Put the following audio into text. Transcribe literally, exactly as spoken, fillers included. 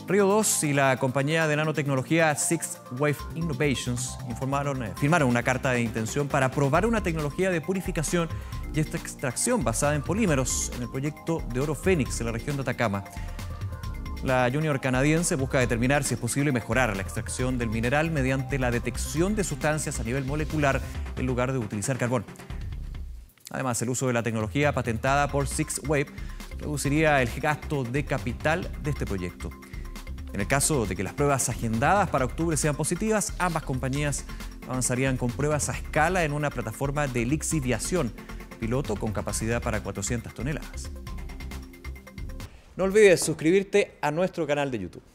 Río dos y la compañía de nanotecnología Six Wave Innovations informaron, eh, firmaron una carta de intención para probar una tecnología de purificación y esta extracción basada en polímeros en el proyecto de Oro Fénix en la región de Atacama. La junior canadiense busca determinar si es posible mejorar la extracción del mineral mediante la detección de sustancias a nivel molecular en lugar de utilizar carbón. Además, el uso de la tecnología patentada por Six Wave reduciría el gasto de capital de este proyecto. En el caso de que las pruebas agendadas para octubre sean positivas, ambas compañías avanzarían con pruebas a escala en una plataforma de lixiviación piloto con capacidad para cuatrocientas toneladas. No olvides suscribirte a nuestro canal de YouTube.